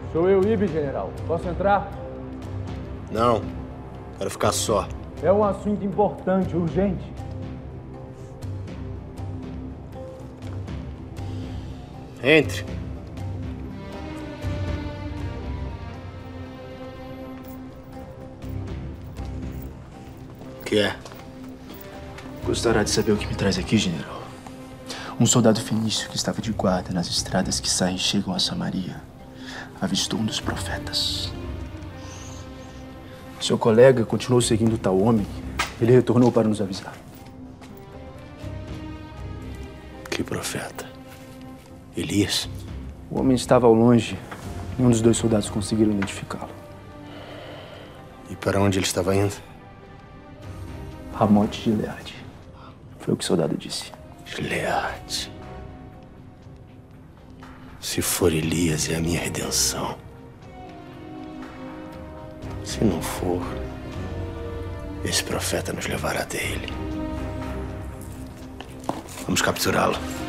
Sou eu, Ibe, general. Posso entrar? Não. Quero ficar só. É um assunto importante, urgente. Entre. O que é? Gostaria de saber o que me traz aqui, general. Um soldado fenício que estava de guarda nas estradas que saem e chegam a Samaria avistou um dos profetas. Seu colega continuou seguindo tal homem. Ele retornou para nos avisar. Que profeta? Elias? O homem estava ao longe. Nenhum dos dois soldados conseguiram identificá-lo. E para onde ele estava indo? Ramote de Gileade. Foi o que o soldado disse. Gileade. Se for Elias, é a minha redenção. Se não for, esse profeta nos levará até ele. Vamos capturá-lo.